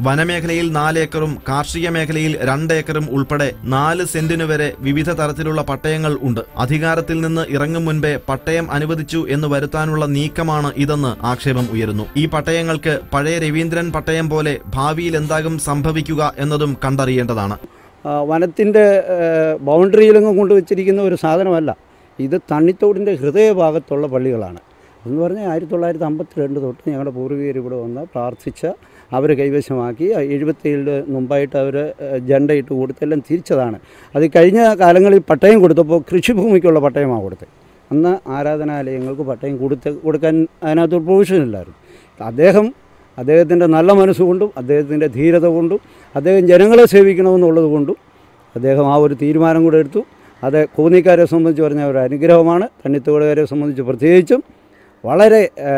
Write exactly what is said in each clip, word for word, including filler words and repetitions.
വനമേഖലയിൽ നാലേക്കറും കാർഷിക മേഖലയിൽ രണ്ടേക്കറും ഉൾപ്പെടെ നാല് സെന്റിനു വരെ വിവിധ തരത്തിലുള്ള പട്ടയങ്ങൾ ഉണ്ട്. അധികാരത്തിൽ നിന്ന് ഇറങ്ങും മുൻപേ പട്ടയം അനുവദിച്ചു എന്ന് വരുത്താനുള്ള നീക്കമാണ് ഇതെന്ന് ആക്ഷേപം ഉയരുന്നു. ഈ പട്ടയങ്ങൾക്ക് പഴയ രവീന്ദ്രൻ പട്ടയം പോലെ ഭാവിയിൽ എന്താകും സംഭവിക്കുക എന്നതും കണ്ടറിയേണ്ടതാണ്. വനത്തിൻ്റെ ബൗണ്ടറിയിലെങ്ങും കൊണ്ടുവച്ചിരിക്കുന്ന ഒരു സാധനമല്ല ഇത്. തണ്ണിത്തോടിൻ്റെ ഹൃദയഭാഗത്തുള്ള പള്ളികളാണ് എന്ന് പറഞ്ഞാൽ ആയിരത്തി തൊള്ളായിരത്തി അമ്പത്തി രണ്ട് തൊട്ട് ഞങ്ങളുടെ പൂർവികർ ഇവിടെ വന്ന് പ്രാർത്ഥിച്ച അവർ കൈവശമാക്കി എഴുപത്തേഴിന് മുമ്പായിട്ട് അവർ ജണ്ടയിട്ട് കൊടുത്തെല്ലാം തിരിച്ചതാണ്. അത് കഴിഞ്ഞ കാലങ്ങളിൽ പട്ടയം കൊടുത്തപ്പോൾ കൃഷിഭൂമിക്കുള്ള പട്ടയമാണ് കൊടുത്തത്. അന്ന് ആരാധനാലയങ്ങൾക്ക് പട്ടയം കൊടുത്ത് കൊടുക്കാൻ അതിനകത്ത് പ്രൊവിഷനില്ലായിരുന്നു. അദ്ദേഹം അദ്ദേഹത്തിൻ്റെ നല്ല മനസ്സുകൊണ്ടും അദ്ദേഹത്തിൻ്റെ ധീരത കൊണ്ടും അദ്ദേഹം ജനങ്ങളെ സേവിക്കണമെന്നുള്ളത് കൊണ്ടും അദ്ദേഹം ആ ഒരു തീരുമാനം കൂടെ എടുത്തു. അത് കോന്നിക്കാരെ സംബന്ധിച്ച് പറഞ്ഞ ഒരു അനുഗ്രഹമാണ്. തണ്ണിത്തോടുകാരെ സംബന്ധിച്ച് പ്രത്യേകിച്ചും വളരെ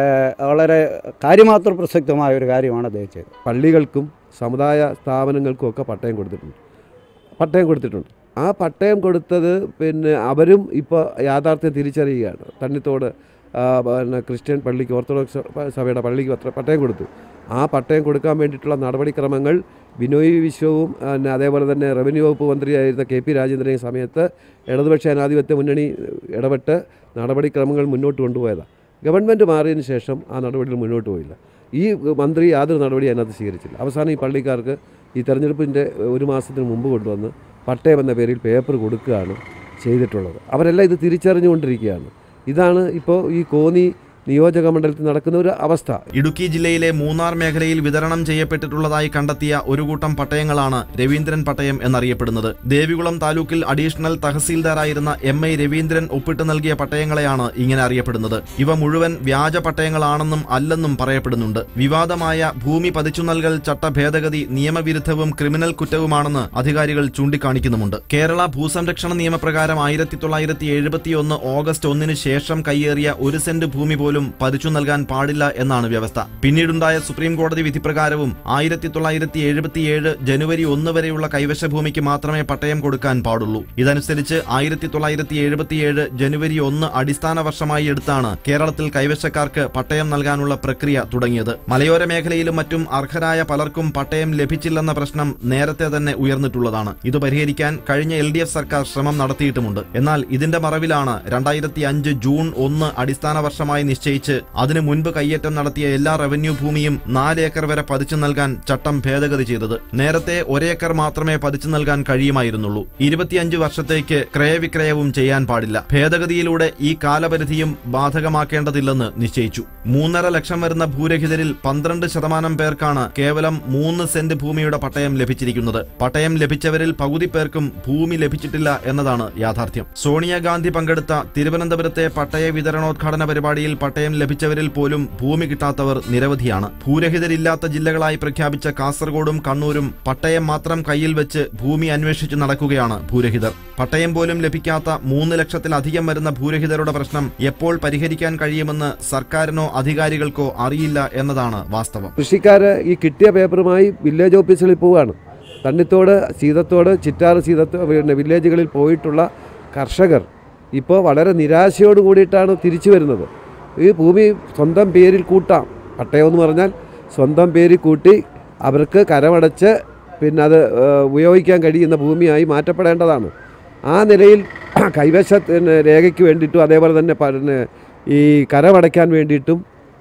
വളരെ കാര്യമാത്ര പ്രസക്തമായ ഒരു കാര്യമാണ് അദ്ദേഹം ചെയ്തത്. പള്ളികൾക്കും സമുദായ സ്ഥാപനങ്ങൾക്കും ഒക്കെ പട്ടയം കൊടുത്തിട്ടുണ്ട് പട്ടയം കൊടുത്തിട്ടുണ്ട് ആ പട്ടയം കൊടുത്തത് പിന്നെ അവരും ഇപ്പോൾ യാഥാർത്ഥ്യം തിരിച്ചറിയുകയാണ്. തണ്ണിത്തോട് പിന്നെ ക്രിസ്ത്യൻ പള്ളിക്ക് ഓർത്തഡോക്സ് സഭയുടെ പള്ളിക്ക് പത്ര പട്ടയം കൊടുത്തു. ആ പട്ടയം കൊടുക്കാൻ വേണ്ടിയിട്ടുള്ള നടപടിക്രമങ്ങൾ ബിനോയ് വിശ്വവും പിന്നെ അതേപോലെ തന്നെ റവന്യൂ വകുപ്പ് മന്ത്രിയായിരുന്ന കെ പി രാജേന്ദ്രൻ സമയത്ത് ഇടതുപക്ഷ ജനാധിപത്യ മുന്നണി ഇടപെട്ട് നടപടിക്രമങ്ങൾ മുന്നോട്ട് കൊണ്ടുപോയതാണ്. ഗവൺമെൻറ് മാറിയതിന് ശേഷം ആ നടപടികൾ മുന്നോട്ട് പോയില്ല. ഈ മന്ത്രി യാതൊരു നടപടി അതിനകത്ത് സ്വീകരിച്ചില്ല. അവസാനം ഈ പള്ളിക്കാർക്ക് ഈ തെരഞ്ഞെടുപ്പിൻ്റെ ഒരു മാസത്തിന് മുമ്പ് കൊണ്ടുവന്ന് പട്ടയം എന്ന പേരിൽ പേപ്പർ കൊടുക്കുകയാണ് ചെയ്തിട്ടുള്ളത്. അവരെല്ലാം ഇത് തിരിച്ചറിഞ്ഞുകൊണ്ടിരിക്കുകയാണ്. ഇതാണ് ഇപ്പോൾ ഈ കോന്നി നിയോജക മണ്ഡലത്തിൽ നടക്കുന്ന ഒരു അവസ്ഥ. ഇടുക്കി ജില്ലയിലെ മൂന്നാർ മേഖലയിൽ വിതരണം ചെയ്യപ്പെട്ടിട്ടുള്ളതായി കണ്ടെത്തിയ ഒരു കൂട്ടം പട്ടയങ്ങളാണ് രവീന്ദ്രൻ പട്ടയം എന്നറിയപ്പെടുന്നത്. ദേവികുളം താലൂക്കിൽ അഡീഷണൽ തഹസീൽദാറായിരുന്ന എം ഐ രവീന്ദ്രൻ ഒപ്പിട്ട് നൽകിയ പട്ടയങ്ങളെയാണ് ഇങ്ങനെ അറിയപ്പെടുന്നത്. ഇവ മുഴുവൻ വ്യാജ പട്ടയങ്ങളാണെന്നും അല്ലെന്നും പറയപ്പെടുന്നുണ്ട്. വിവാദമായ ഭൂമി പതിച്ചു നൽകൽ ചട്ട ഭേദഗതി നിയമവിരുദ്ധവും ക്രിമിനൽ കുറ്റവുമാണെന്ന് അധികാരികൾ ചൂണ്ടിക്കാണിക്കുന്നുമുണ്ട്. കേരള ഭൂസംരക്ഷണ നിയമപ്രകാരം ആയിരത്തി തൊള്ളായിരത്തി എഴുപത്തിയൊന്ന് ഓഗസ്റ്റ് ഒന്നിന് ശേഷം കയ്യേറിയ ഒരു സെന്റ് ഭൂമി പോലും പതിച്ചു നൽകാൻ പാടില്ല എന്നാണ് വ്യവസ്ഥ. പിന്നീടുണ്ടായ സുപ്രീം കോടതി വിധിപ്രകാരവും ആയിരത്തി തൊള്ളായിരത്തി എഴുപത്തിയേഴ് ജനുവരി ഒന്ന് വരെയുള്ള കൈവശ ഭൂമിക്ക് മാത്രമേ പട്ടയം കൊടുക്കാൻ പാടുള്ളൂ. ഇതനുസരിച്ച് ആയിരത്തി തൊള്ളായിരത്തി എഴുപത്തിയേഴ് ജനുവരി ഒന്ന് അടിസ്ഥാന വർഷമായി എടുത്താണ് കേരളത്തിൽ കൈവശക്കാർക്ക് പട്ടയം നൽകാനുള്ള പ്രക്രിയ തുടങ്ങിയത്. മലയോര മേഖലയിലും മറ്റും അർഹരായ പലർക്കും പട്ടയം ലഭിച്ചില്ലെന്ന പ്രശ്നം നേരത്തെ തന്നെ ഉയർന്നിട്ടുള്ളതാണ്. ഇത് പരിഹരിക്കാൻ കഴിഞ്ഞ എൽ ഡി എഫ് സർക്കാർ ശ്രമം നടത്തിയിട്ടുമുണ്ട്. എന്നാൽ ഇതിന്റെ മറവിലാണ് രണ്ടായിരത്തി അഞ്ച് ജൂൺ ഒന്ന് അടിസ്ഥാന വർഷമായി നിശ്ചയിച്ച് അതിനു മുൻപ് കയ്യേറ്റം നടത്തിയ എല്ലാ റവന്യൂ ഭൂമിയും നാലേക്കർ വരെ പതിച്ചു നൽകാൻ ചട്ടം ഭേദഗതി ചെയ്തത്. നേരത്തെ ഒരേക്കർ മാത്രമേ പതിച്ചു നൽകാൻ കഴിയുമായിരുന്നുള്ളൂ. ഇരുപത്തിയഞ്ച് വർഷത്തേക്ക് ക്രയവിക്രയവും ചെയ്യാൻ പാടില്ല. ഭേദഗതിയിലൂടെ ഈ കാലപരിധിയും ബാധകമാക്കേണ്ടതില്ലെന്ന് നിശ്ചയിച്ചു. മൂന്നര ലക്ഷം വരുന്ന ഭൂരഹിതരിൽ പന്ത്രണ്ട് ശതമാനം പേർക്കാണ് കേവലം മൂന്ന് സെന്റ് ഭൂമിയുടെ പട്ടയം ലഭിച്ചിരിക്കുന്നത്. പട്ടയം ലഭിച്ചവരിൽ പകുതി പേർക്കും ഭൂമി ലഭിച്ചിട്ടില്ല എന്നതാണ് യാഥാർത്ഥ്യം. സോണിയാഗാന്ധി പങ്കെടുത്ത തിരുവനന്തപുരത്തെ പട്ടയ വിതരണോദ്ഘാടന പരിപാടിയിൽ പട്ടയം ലഭിച്ചവരിൽ പോലും ഭൂമി കിട്ടാത്തവർ നിരവധിയാണ്. ഭൂരഹിതരില്ലാത്ത ജില്ലകളായി പ്രഖ്യാപിച്ച കാസർഗോഡും കണ്ണൂരും പട്ടയം മാത്രം കയ്യിൽ വെച്ച് ഭൂമി അന്വേഷിച്ച് നടക്കുകയാണ് ഭൂരഹിതർ. പട്ടയം പോലും ലഭിക്കാത്ത മൂന്ന് ലക്ഷത്തിലധികം വരുന്ന ഭൂരഹിതരുടെ പ്രശ്നം എപ്പോൾ പരിഹരിക്കാൻ കഴിയുമെന്ന് സർക്കാരിനോ അധികാരികൾക്കോ അറിയില്ല എന്നതാണ് വാസ്തവം. കൃഷിക്കാര് ഈ കിട്ടിയ പേപ്പറുമായി വില്ലേജ് ഓഫീസുകളിൽ പോവുകയാണ്. തണ്ണിത്തോട്, സീതത്തോട്, ചിറ്റാറ്, സീതത്തോട് പിന്നെ വില്ലേജുകളിൽ പോയിട്ടുള്ള കർഷകർ ഇപ്പോൾ വളരെ നിരാശയോട് കൂടിയിട്ടാണ് തിരിച്ചു വരുന്നത്. ഈ ഭൂമി സ്വന്തം പേരിൽ കൂട്ടാം. പട്ടയം എന്ന് പറഞ്ഞാൽ സ്വന്തം പേരിൽ കൂട്ടി അവർക്ക് കരമടച്ച് പിന്നെ അത് ഉപയോഗിക്കാൻ കഴിയുന്ന ഭൂമിയായി മാറ്റപ്പെടേണ്ടതാണ്. ആ നിലയിൽ കൈവശ രേഖയ്ക്ക് വേണ്ടിയിട്ടും അതേപോലെ തന്നെ പിന്നെ ഈ കരമടയ്ക്കാൻ വേണ്ടിയിട്ടും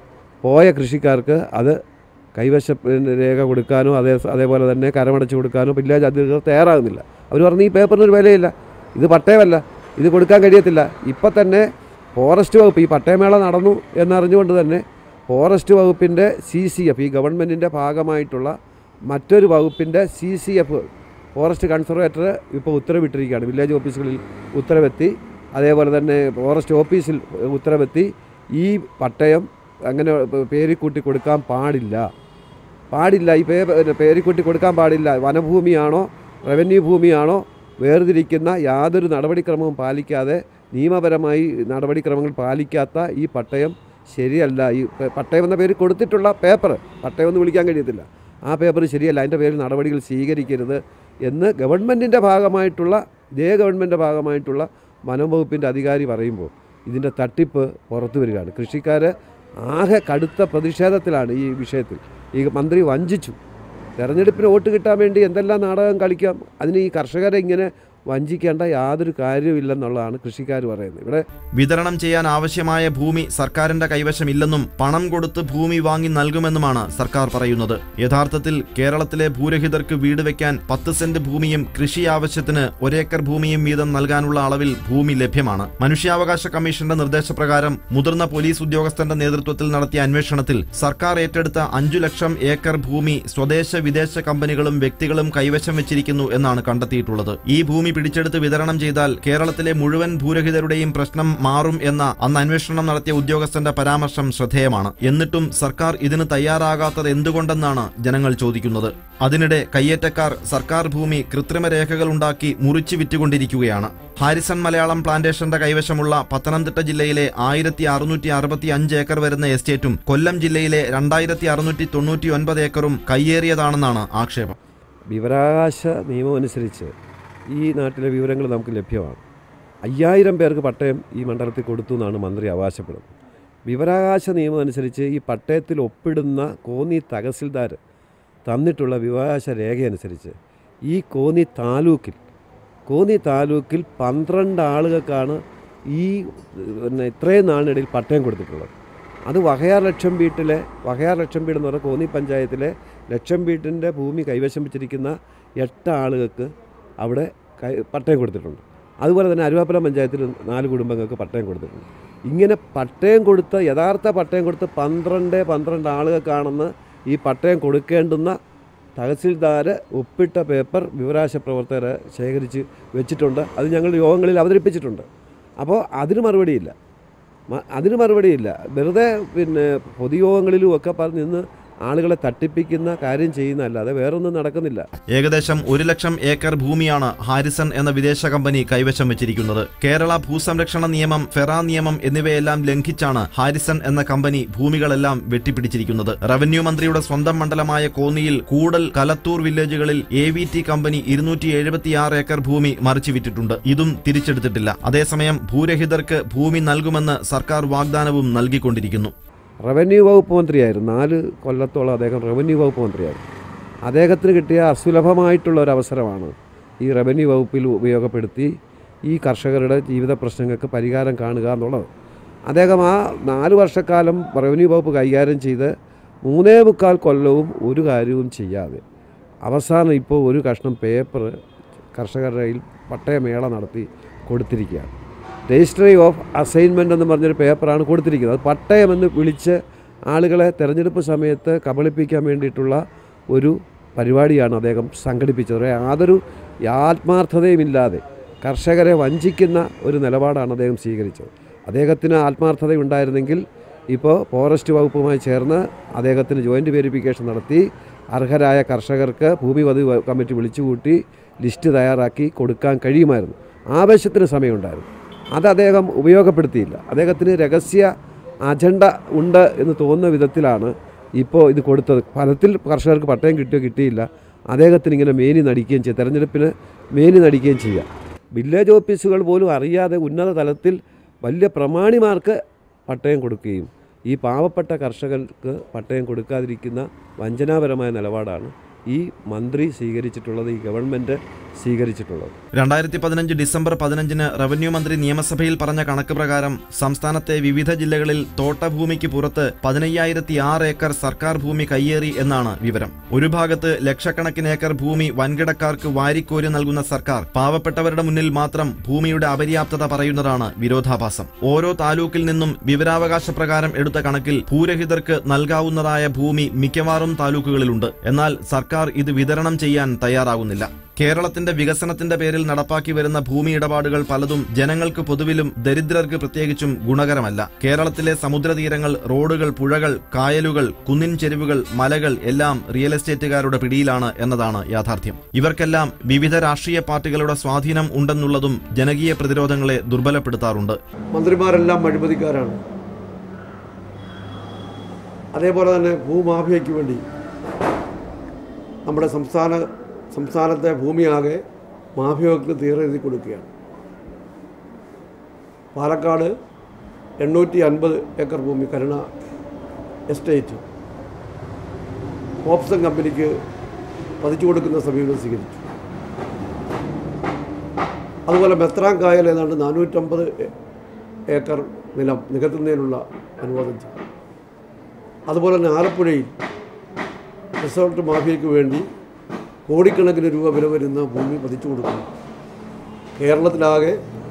പോയ കൃഷിക്കാർക്ക് അത് കൈവശ രേഖ കൊടുക്കാനോ അതേ അതേപോലെ തന്നെ കരമടച്ച് കൊടുക്കാനോ വില്ലേജ് അധികൃതർ തയ്യാറാകുന്നില്ല. അവർ പറഞ്ഞു ഈ പേപ്പറിനൊരു വിലയില്ല, ഇത് പട്ടയമല്ല, ഇത് കൊടുക്കാൻ കഴിയത്തില്ല. ഇപ്പം തന്നെ ഫോറസ്റ്റ് വകുപ്പ് ഈ പട്ടയമേള നടന്നു എന്നറിഞ്ഞുകൊണ്ട് തന്നെ ഫോറസ്റ്റ് വകുപ്പിൻ്റെ സി സി എഫ് ഈ ഗവൺമെൻറ്റിൻ്റെ ഭാഗമായിട്ടുള്ള മറ്റൊരു വകുപ്പിൻ്റെ C C F forest conservator ഇപ്പോൾ ഉത്തരവിട്ടിരിക്കുകയാണ്. വില്ലേജ് ഓഫീസുകളിൽ ഉത്തരവെത്തി അതേപോലെ തന്നെ ഫോറസ്റ്റ് ഓഫീസിൽ ഉത്തരവെത്തി ഈ പട്ടയം അങ്ങനെ പേരിക്കൂട്ടി കൊടുക്കാൻ പാടില്ല പാടില്ല ഈ പേ പേരിക്കൂട്ടി കൊടുക്കാൻ പാടില്ല. വനഭൂമിയാണോ റവന്യൂ ഭൂമിയാണോ വേർതിരിക്കുന്ന യാതൊരു നടപടിക്രമവും പാലിക്കാതെ നിയമപരമായി നടപടിക്രമങ്ങൾ പാലിക്കാത്ത ഈ പട്ടയം ശരിയല്ല. ഈ പട്ടയം എന്ന പേര് കൊടുത്തിട്ടുള്ള പേപ്പർ പട്ടയം എന്ന് വിളിക്കാൻ കഴിയത്തില്ല. ആ പേപ്പർ ശരിയല്ല, അതിൻ്റെ പേരിൽ നടപടികൾ സ്വീകരിക്കരുത് എന്ന് ഗവൺമെൻറ്റിൻ്റെ ഭാഗമായിട്ടുള്ള ഇതേ ഗവൺമെൻറ്റിൻ്റെ ഭാഗമായിട്ടുള്ള വനം വകുപ്പിൻ്റെ അധികാരി പറയുമ്പോൾ ഇതിൻ്റെ തട്ടിപ്പ് പുറത്തു വരികയാണ്. കൃഷിക്കാർ ആകെ കടുത്ത പ്രതിഷേധത്തിലാണ് ഈ വിഷയത്തിൽ. ഈ മന്ത്രി വഞ്ചിച്ചു തെരഞ്ഞെടുപ്പിന് വോട്ട് കിട്ടാൻ വേണ്ടി എന്തെല്ലാം നാടകം കളിക്കാം. അതിന് ഈ കർഷകരെ ഇങ്ങനെ വഞ്ചിക്കേണ്ട യാതൊരു കാര്യമില്ലെന്നുള്ളതാണ് കൃഷിക്കാർ പറയുന്നത്. ഇവിടെ വിതരണം ചെയ്യാൻ ആവശ്യമായ ഭൂമി സർക്കാരിന്റെ കൈവശമില്ലെന്നും പണം കൊടുത്ത് ഭൂമി വാങ്ങി നൽകുമെന്നുമാണ് സർക്കാർ പറയുന്നത്. യഥാർത്ഥത്തിൽ കേരളത്തിലെ ഭൂരഹിതർക്ക് വീട് വെക്കാൻ പത്ത് സെന്റ് ഭൂമിയും കൃഷി ആവശ്യത്തിന് ഒരേക്കർ ഭൂമിയും വീതം നൽകാനുള്ള അളവിൽ ഭൂമി ലഭ്യമാണ്. മനുഷ്യാവകാശ കമ്മീഷന്റെ നിർദ്ദേശപ്രകാരം മുതിർന്ന പോലീസ് ഉദ്യോഗസ്ഥന്റെ നേതൃത്വത്തിൽ നടത്തിയ അന്വേഷണത്തിൽ സർക്കാർ ഏറ്റെടുത്ത അഞ്ചു ലക്ഷം ഏക്കർ ഭൂമി സ്വദേശ വിദേശ കമ്പനികളും വ്യക്തികളും കൈവശം വെച്ചിരിക്കുന്നു എന്നാണ് കണ്ടെത്തിയിട്ടുള്ളത്. ഈ ഭൂമി പിടിച്ചെടുത്ത് വിതരണം ചെയ്താൽ കേരളത്തിലെ മുഴുവൻ ഭൂരഹിതരുടെയും പ്രശ്നം മാറും എന്ന അന്ന് അന്വേഷണം നടത്തിയ ഉദ്യോഗസ്ഥന്റെ പരാമർശം ശ്രദ്ധേയമാണ്. എന്നിട്ടും സർക്കാർ ഇതിന് തയ്യാറാകാത്തത് എന്തുകൊണ്ടെന്നാണ് ജനങ്ങൾ ചോദിക്കുന്നത്. അതിനിടെ കയ്യേറ്റക്കാർ സർക്കാർ ഭൂമി കൃത്രിമ രേഖകൾ ഉണ്ടാക്കി മുറിച്ചു വിറ്റുകൊണ്ടിരിക്കുകയാണ്. ഹാരിസൺ മലയാളം പ്ലാന്റേഷന്റെ കൈവശമുള്ള പത്തനംതിട്ട ജില്ലയിലെ ആയിരത്തി അറുന്നൂറ്റി അറുപത്തി അഞ്ച് ഏക്കർ വരുന്ന എസ്റ്റേറ്റും കൊല്ലം ജില്ലയിലെ രണ്ടായിരത്തി അറുന്നൂറ്റി തൊണ്ണൂറ്റി ഒൻപത് ഏക്കറും കയ്യേറിയതാണെന്നാണ് ആക്ഷേപം. വിവരാവകാശ നിയമം അനുസരിച്ച് ഈ നാട്ടിലെ വിവരങ്ങൾ നമുക്ക് ലഭ്യമാണ്. അയ്യായിരം പേർക്ക് പട്ടയം ഈ മണ്ഡലത്തിൽ കൊടുത്തു എന്നാണ് മന്ത്രി അവകാശപ്പെടുന്നത്. വിവരാവകാശ നിയമം അനുസരിച്ച് ഈ പട്ടയത്തിൽ ഒപ്പിടുന്ന കോന്നി തഹസിൽദാർ തന്നിട്ടുള്ള വിവരാവകാശ രേഖയനുസരിച്ച് ഈ കോന്നി താലൂക്കിൽ കോന്നി താലൂക്കിൽ പന്ത്രണ്ട് ആളുകൾക്കാണ് ഈ പിന്നെ ഇത്രയും നാളിനിടയിൽ പട്ടയം കൊടുത്തിട്ടുള്ളത്. അത് വകയാർ ലക്ഷം വീട്ടിലെ വകയാർ ലക്ഷം വീട് എന്ന് പറഞ്ഞാൽ കോന്നി പഞ്ചായത്തിലെ ലക്ഷം വീട്ടിൻ്റെ ഭൂമി കൈവശം വെച്ചിരിക്കുന്ന എട്ട് ആളുകൾക്ക് അവിടെ കൈ പട്ടയം കൊടുത്തിട്ടുണ്ട്. അതുപോലെ തന്നെ അരുവാപ്പുരം പഞ്ചായത്തിൽ നാല് കുടുംബങ്ങൾക്ക് പട്ടയം കൊടുത്തിട്ടുണ്ട്. ഇങ്ങനെ പട്ടയം കൊടുത്ത യഥാർത്ഥ പട്ടയം കൊടുത്ത് പന്ത്രണ്ട് പന്ത്രണ്ട് ആളുകൾക്കാണെന്ന് ഈ പട്ടയം കൊടുക്കേണ്ടുന്ന തഹസിൽദാർ ഒപ്പിട്ട പേപ്പർ വിവരാവകാശ പ്രവർത്തകരെ ശേഖരിച്ച് വെച്ചിട്ടുണ്ട്. അത് ഞങ്ങൾ യോഗങ്ങളിൽ അവതരിപ്പിച്ചിട്ടുണ്ട്. അപ്പോൾ അതിന് മറുപടിയില്ല അതിന് മറുപടിയില്ല വെറുതെ പിന്നെ പൊതുയോഗങ്ങളിലും ഒക്കെ പറഞ്ഞ് നിന്ന് ആളുകളെ തട്ടിപ്പിക്കുന്ന കാര്യം ചെയ്യുന്നതല്ലാതെ വേറൊന്നും നടക്കുന്നില്ല. ഏകദേശം ഒരു ലക്ഷം ഏക്കർ ഭൂമിയാണ് ഹാരിസൺ എന്ന വിദേശ കമ്പനി കൈവശം വെച്ചിരിക്കുന്നത്. കേരള ഭൂസംരക്ഷണ നിയമം, ഫെറ നിയമം എന്നിവയെല്ലാം ലംഘിച്ചാണ് ഹാരിസൺ എന്ന കമ്പനി ഭൂമികളെല്ലാം വെട്ടിപ്പിടിച്ചിരിക്കുന്നത്. റവന്യൂ മന്ത്രിയുടെ സ്വന്തം മണ്ഡലമായ കോന്നിയിൽ കൂടൽ, കലത്തൂർ വില്ലേജുകളിൽ എ വി ടി കമ്പനി ഇരുന്നൂറ്റി എഴുപത്തിയാറ് ഏക്കർ ഭൂമി മറിച്ചുവിറ്റിട്ടുണ്ട്. ഇതും തിരിച്ചെടുത്തിട്ടില്ല. അതേസമയം ഭൂരഹിതർക്ക് ഭൂമി നൽകുമെന്ന് സർക്കാർ വാഗ്ദാനവും നൽകിക്കൊണ്ടിരിക്കുന്നു. റവന്യൂ വകുപ്പ് മന്ത്രിയായിരുന്നു. നാല് കൊല്ലത്തോളം അദ്ദേഹം റവന്യൂ വകുപ്പ് മന്ത്രിയായിരുന്നു. അദ്ദേഹത്തിന് കിട്ടിയ അസുലഭമായിട്ടുള്ള ഒരു അവസരമാണ് ഈ റവന്യൂ വകുപ്പിൽ ഉപയോഗപ്പെടുത്തി ഈ കർഷകരുടെ ജീവിത പ്രശ്നങ്ങൾക്ക് പരിഹാരം കാണുക എന്നുള്ളത്. അദ്ദേഹം ആ നാല് വർഷക്കാലം റവന്യൂ വകുപ്പ് കൈകാര്യം ചെയ്ത് മൂന്നേ മുക്കാൽ കൊല്ലവും ഒരു കാര്യവും ചെയ്യാതെ അവസാനം ഇപ്പോൾ ഒരു കഷ്ണം പേപ്പർ കർഷകരുടെ കയ്യിൽ പട്ടയമേള നടത്തി കൊടുത്തിരിക്കുകയാണ്. രജിസ്ട്രി ഓഫ് അസൈൻമെൻ്റ് എന്ന് പറഞ്ഞൊരു പേപ്പറാണ് കൊടുത്തിരിക്കുന്നത്. അത് പട്ടയമെന്ന് വിളിച്ച് ആളുകളെ തെരഞ്ഞെടുപ്പ് സമയത്ത് കബളിപ്പിക്കാൻ വേണ്ടിയിട്ടുള്ള ഒരു പരിപാടിയാണ് അദ്ദേഹം സംഘടിപ്പിച്ചത്. യാതൊരു ആത്മാർത്ഥതയുമില്ലാതെ കർഷകരെ വഞ്ചിക്കുന്ന ഒരു നിലപാടാണ് അദ്ദേഹം സ്വീകരിച്ചത്. അദ്ദേഹത്തിന് ആത്മാർത്ഥതയുണ്ടായിരുന്നെങ്കിൽ ഇപ്പോൾ ഫോറസ്റ്റ് വകുപ്പുമായി ചേർന്ന് അദ്ദേഹത്തിന് ജോയിൻ്റ് വെരിഫിക്കേഷൻ നടത്തി അർഹരായ കർഷകർക്ക് ഭൂമി പതിവ് കമ്മിറ്റി വിളിച്ചുകൂട്ടി ലിസ്റ്റ് തയ്യാറാക്കി കൊടുക്കാൻ കഴിയുമായിരുന്നു. ആവശ്യത്തിന് സമയമുണ്ടായിരുന്നു. അത് അദ്ദേഹം ഉപയോഗപ്പെടുത്തിയില്ല. അദ്ദേഹത്തിന് രഹസ്യ അജണ്ട ഉണ്ട് എന്ന് തോന്നുന്ന വിധത്തിലാണ് ഇപ്പോൾ ഇത് കൊടുത്തത്. ഫലത്തിൽ കർഷകർക്ക് പട്ടയം കിട്ടുകയോ കിട്ടിയില്ല. അദ്ദേഹത്തിന് ഇങ്ങനെ മേനി നടിക്കുകയും ചെയ്യുക, തെരഞ്ഞെടുപ്പിന് മേനി നടിക്കുകയും ചെയ്യുക. വില്ലേജ് ഓഫീസുകൾ പോലും അറിയാതെ ഉന്നത തലത്തിൽ വലിയ പ്രമാണിമാർക്ക് പട്ടയം കൊടുക്കുകയും ഈ പാവപ്പെട്ട കർഷകർക്ക് പട്ടയം കൊടുക്കാതിരിക്കുന്ന വഞ്ചനാപരമായ നിലപാടാണ് ഈ മന്ത്രി സ്വീകരിച്ചിട്ടുള്ളത്, ഈ ഗവൺമെൻറ് സ്വീകരിച്ചിട്ടുള്ളത്. രണ്ടായിരത്തി പതിനഞ്ച് ഡിസംബർ പതിനഞ്ചിന് റവന്യൂ മന്ത്രി നിയമസഭയിൽ പറഞ്ഞ കണക്ക് പ്രകാരം സംസ്ഥാനത്തെ വിവിധ ജില്ലകളിൽ തോട്ടഭൂമിക്ക് പുറത്ത് പതിനയ്യായിരത്തി ആറ് ഏക്കർ സർക്കാർ ഭൂമി കയ്യേറി എന്നാണ് വിവരം. ഒരു ഭാഗത്ത് ലക്ഷക്കണക്കിന് ഏക്കർ ഭൂമി വൻകിടക്കാർക്ക് വാരിക്കോരി നൽകുന്ന സർക്കാർ പാവപ്പെട്ടവരുടെ മുന്നിൽ മാത്രം ഭൂമിയുടെ അപര്യാപ്തത പറയുന്നതാണ് വിരോധാഭാസം. ഓരോ താലൂക്കിൽ നിന്നും വിവരാവകാശ പ്രകാരം എടുത്ത കണക്കിൽ ഭൂരഹിതർക്ക് നൽകാവുന്നതായ ഭൂമി മിക്കവാറും താലൂക്കുകളിലുണ്ട്. എന്നാൽ സർക്കാർ ഇത് വിതരണം ചെയ്യാൻ തയ്യാറാകുന്നില്ല. കേരളത്തിന്റെ വികസനത്തിന്റെ പേരിൽ നടപ്പാക്കി വരുന്ന ഭൂമി ഇടപാടുകൾ പലതും ജനങ്ങൾക്ക് പൊതുവിലും ദരിദ്രർക്ക് പ്രത്യേകിച്ചും ഗുണകരമല്ല. കേരളത്തിലെ സമുദ്രതീരങ്ങൾ, റോഡുകൾ, പുഴകൾ, കായലുകൾ, കുന്നിൻ ചെരുവുകൾ, മലകൾ എല്ലാം റിയൽ എസ്റ്റേറ്റുകാരുടെ പിടിയിലാണ് എന്നതാണ് യാഥാർത്ഥ്യം. ഇവർക്കെല്ലാം വിവിധ രാഷ്ട്രീയ പാർട്ടികളുടെ സ്വാധീനം ഉണ്ടെന്നുള്ളതും ജനകീയ പ്രതിരോധങ്ങളെ ദുർബലപ്പെടുത്താറുണ്ട്. മന്ത്രിമാരെല്ലാം അഴിമതിക്കാരാണ്. അതേപോലെ തന്നെ ഭൂമാഫിയയ്ക്ക് വേണ്ടി നമ്മുടെ സംസ്ഥാന സംസ്ഥാനത്തെ ഭൂമിയാകെ മാഫിയകൾക്ക് തീരെഴുതി കൊടുക്കുകയാണ്. പാലക്കാട് എണ്ണൂറ്റി അൻപത് ഏക്കർ ഭൂമി കരുണ എസ്റ്റേറ്റ് പോപ്സൺ കമ്പനിക്ക് പതിച്ചു കൊടുക്കുന്ന സമീപനം സ്വീകരിച്ചു. അതുപോലെ മെത്രാങ്കായൽ ഏതാണ്ട് നാനൂറ്റമ്പത് ഏക്കർ നിലം നികത്തുന്നതിനുള്ള അനുവാദം ചെയ്തു. അതുപോലെ തന്നെ ആലപ്പുഴയിൽ റിസോർട്ട് മാഫിയയ്ക്ക് വേണ്ടി കോടിക്കണക്കിന് രൂപ വില വരുന്ന ഭൂമി പതിച്ചു കൊടുക്കുന്നു. കേരളത്തിലാകെ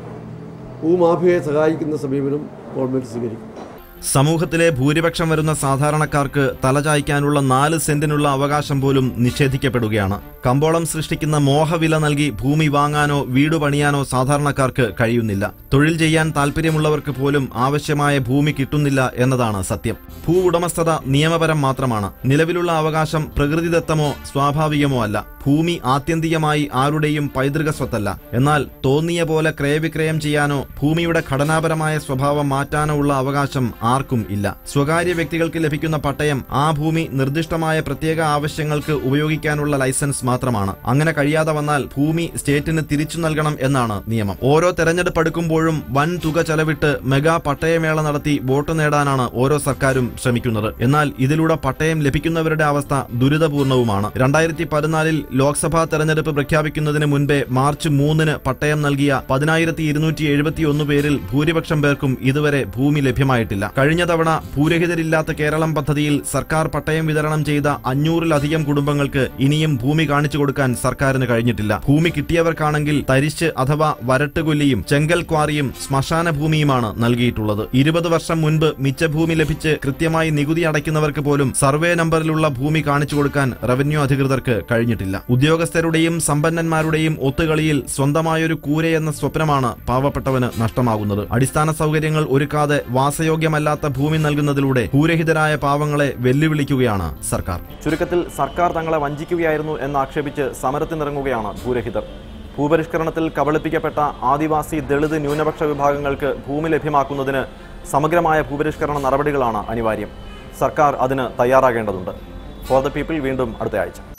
ഭൂമാഫിയയെ സഹായിക്കുന്ന സമീപനം ഗവൺമെൻറ് സ്വീകരിക്കും. സമൂഹത്തിലെ ഭൂരിപക്ഷം വരുന്ന സാധാരണക്കാർക്ക് തലചായ്ക്കാനുള്ള നാല് സെന്റിനുള്ള അവകാശം പോലും നിഷേധിക്കപ്പെടുകയാണ്. കമ്പോളം സൃഷ്ടിക്കുന്ന മോഹവില നൽകി ഭൂമി വാങ്ങാനോ വീട് പണിയാനോ സാധാരണക്കാർക്ക് കഴിയുന്നില്ല. തൊഴിൽ ചെയ്യാൻ താല്പര്യമുള്ളവർക്ക് പോലും ആവശ്യമായ ഭൂമി കിട്ടുന്നില്ല എന്നതാണ് സത്യം. ഭൂ ഉടമസ്ഥത നിയമപരം മാത്രമാണ്. നിലവിലുള്ള അവകാശം പ്രകൃതിദത്തമോ സ്വാഭാവികമോ അല്ല. ഭൂമി ആത്യന്തികമായി ആരുടെയും പൈതൃക സ്വത്തല്ല. എന്നാൽ തോന്നിയ പോലെ ക്രയവിക്രയം ചെയ്യാനോ ഭൂമിയുടെ ഘടനാപരമായ സ്വഭാവം മാറ്റാനോ ഉള്ള അവകാശം ആർക്കും ഇല്ല. സ്വകാര്യ വ്യക്തികൾക്ക് ലഭിക്കുന്ന പട്ടയം ആ ഭൂമി നിർദ്ദിഷ്ടമായ പ്രത്യേക ആവശ്യങ്ങൾക്ക് ഉപയോഗിക്കാനുള്ള ലൈസൻസ് മാത്രമാണ്. അങ്ങനെ കഴിയാതെ വന്നാൽ ഭൂമി സ്റ്റേറ്റിന് തിരിച്ചു നൽകണം എന്നാണ് നിയമം. ഓരോ തെരഞ്ഞെടുപ്പ് അടുക്കുമ്പോഴും വൻ തുക ചെലവിട്ട് മെഗാ പട്ടയമേള നടത്തി വോട്ട് നേടാനാണ് ഓരോ സർക്കാരും ശ്രമിക്കുന്നത്. എന്നാൽ ഇതിലൂടെ പട്ടയം ലഭിക്കുന്നവരുടെ അവസ്ഥ ദുരിതപൂർണവുമാണ്. രണ്ടായിരത്തി പതിനാലിൽ ലോക്സഭാ തെരഞ്ഞെടുപ്പ് പ്രഖ്യാപിക്കുന്നതിന് മുൻപേ മാർച്ച് മൂന്നിന് പട്ടയം നൽകിയ പതിനായിരത്തി ഇരുന്നൂറ്റി എഴുപത്തി ഒന്ന് പേരിൽ ഭൂരിപക്ഷം പേർക്കും ഇതുവരെ ഭൂമി ലഭ്യമായിട്ടില്ല. കഴിഞ്ഞ തവണ ഭൂരഹിതരില്ലാത്ത കേരളം പദ്ധതിയിൽ സർക്കാർ പട്ടയം വിതരണം ചെയ്ത അഞ്ഞൂറിലധികം കുടുംബങ്ങൾക്ക് ഇനിയും ഭൂമി കാണിച്ചു കൊടുക്കാൻ സർക്കാരിന് കഴിഞ്ഞിട്ടില്ല. ഭൂമി കിട്ടിയവർക്കാണെങ്കിൽ തരിശ് അഥവാ വരട്ടുകൊല്ലിയും ചെങ്കൽ ക്വാറിയും ശ്മശാന ഭൂമിയുമാണ് നൽകിയിട്ടുള്ളത്. ഇരുപത് വർഷം മുൻപ് മിച്ചഭൂമി ലഭിച്ച് കൃത്യമായി നികുതി അടയ്ക്കുന്നവർക്ക് പോലും സർവേ നമ്പറിലുള്ള ഭൂമി കാണിച്ചു കൊടുക്കാൻ റവന്യൂ അധികൃതർക്ക് കഴിഞ്ഞിട്ടില്ല. ഉദ്യോഗസ്ഥരുടെയും സമ്പന്നന്മാരുടെയും ഒത്തുകളിയിൽ സ്വന്തമായൊരു കൂരയെന്ന സ്വപ്നമാണ് പാവപ്പെട്ടവന് നഷ്ടമാകുന്നത്. അടിസ്ഥാന സൗകര്യങ്ങൾ ഒരുക്കാതെ വാസയോഗ്യമല്ലാത്ത ഭൂമി നൽകുന്നതിലൂടെ ഭൂരഹിതരായ പാവങ്ങളെ വെല്ലുവിളിക്കുകയാണ് സർക്കാർ. ചുരുക്കത്തിൽ സർക്കാർ തങ്ങളെ വഞ്ചിക്കുകയായിരുന്നു എന്നാക്ഷേപിച്ച് സമരത്തിനിറങ്ങുകയാണ് ഭൂരഹിതർ. ഭൂപരിഷ്കരണത്തിൽ കബളിപ്പിക്കപ്പെട്ട ആദിവാസി ദളിത് ന്യൂനപക്ഷ വിഭാഗങ്ങൾക്ക് ഭൂമി ലഭ്യമാക്കുന്നതിന് സമഗ്രമായ ഭൂപരിഷ്കരണ നടപടികളാണ് അനിവാര്യം. സർക്കാർ അതിന് തയ്യാറാകേണ്ടതുണ്ട്. ഫോർ ദ പീപ്പിൾ വീണ്ടും അടുത്തയാഴ്ച.